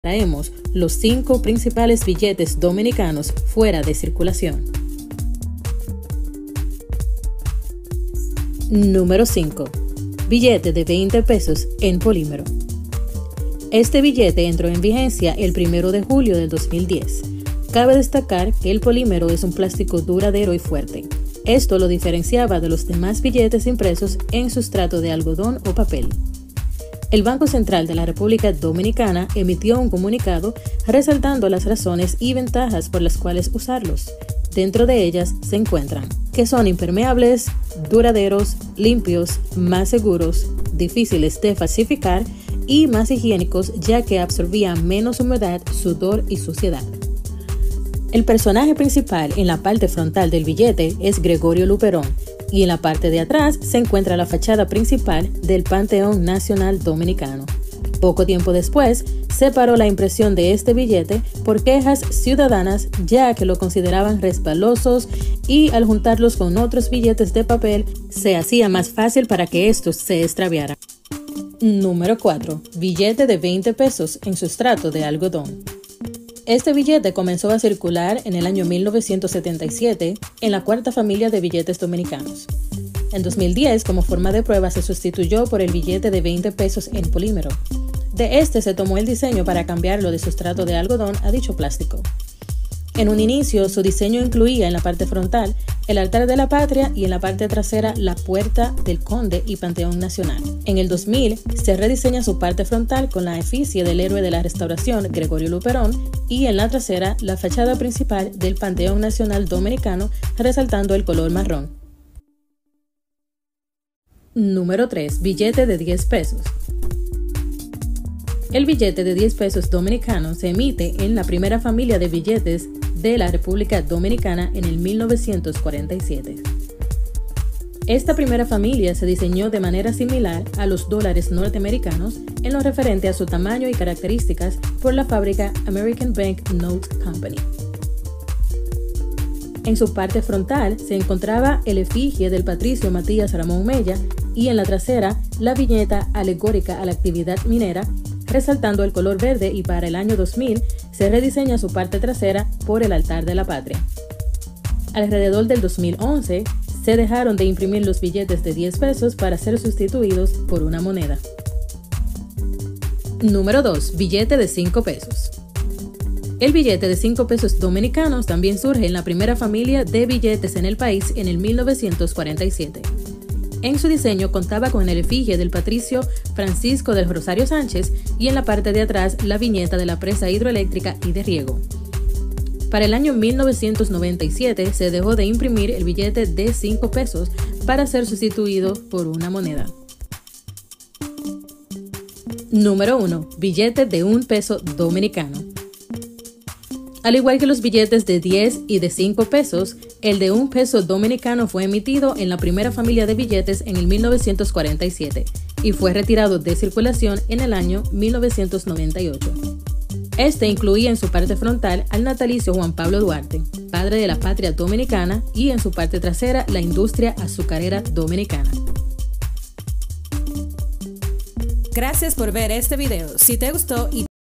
Traemos los 5 principales billetes dominicanos fuera de circulación. Número 5. Billete de 20 pesos en polímero. Este billete entró en vigencia el 1 de julio del 2010. Cabe destacar que el polímero es un plástico duradero y fuerte. Esto lo diferenciaba de los demás billetes impresos en sustrato de algodón o papel. El Banco Central de la República Dominicana emitió un comunicado resaltando las razones y ventajas por las cuales usarlos. Dentro de ellas se encuentran que son impermeables, duraderos, limpios, más seguros, difíciles de falsificar y más higiénicos, ya que absorbían menos humedad, sudor y suciedad. El personaje principal en la parte frontal del billete es Gregorio Luperón, y en la parte de atrás se encuentra la fachada principal del Panteón Nacional Dominicano. Poco tiempo después, se paró la impresión de este billete por quejas ciudadanas, ya que lo consideraban resbalosos y al juntarlos con otros billetes de papel se hacía más fácil para que estos se extraviaran. Número 4. Billete de 20 pesos en sustrato de algodón. Este billete comenzó a circular en el año 1977 en la cuarta familia de billetes dominicanos. En 2010, como forma de prueba, se sustituyó por el billete de 20 pesos en polímero. De este se tomó el diseño para cambiarlo de sustrato de algodón a dicho plástico. En un inicio, su diseño incluía en la parte frontal el altar de la patria y en la parte trasera la puerta del Conde y Panteón Nacional. En el 2000 se rediseña su parte frontal con la efigie del héroe de la restauración Gregorio Luperón y en la trasera la fachada principal del Panteón Nacional Dominicano, resaltando el color marrón. Número 3. Billete de 10 pesos. El billete de 10 pesos dominicano se emite en la primera familia de billetes de la República Dominicana en el 1947. Esta primera familia se diseñó de manera similar a los dólares norteamericanos en lo referente a su tamaño y características por la fábrica American Bank Note Company. En su parte frontal se encontraba el efigie del patricio Matías Ramón Mella y en la trasera la viñeta alegórica a la actividad minera, resaltando el color verde, y para el año 2000 se rediseña su parte trasera por el altar de la patria. Alrededor del 2011 se dejaron de imprimir los billetes de 10 pesos para ser sustituidos por una moneda. Número 2. Billete de 5 pesos. El billete de 5 pesos dominicanos también surge en la primera familia de billetes en el país en el 1947. En su diseño contaba con el efigie del patricio Francisco del Rosario Sánchez y en la parte de atrás la viñeta de la presa hidroeléctrica y de riego. Para el año 1997 se dejó de imprimir el billete de 5 pesos para ser sustituido por una moneda. Número 1. Billete de 1 peso dominicano. Al igual que los billetes de 10 y de 5 pesos, el de 1 peso dominicano fue emitido en la primera familia de billetes en el 1947 y fue retirado de circulación en el año 1998. Este incluía en su parte frontal al natalicio Juan Pablo Duarte, padre de la patria dominicana, y en su parte trasera la industria azucarera dominicana. Gracias por ver este video. Si te gustó y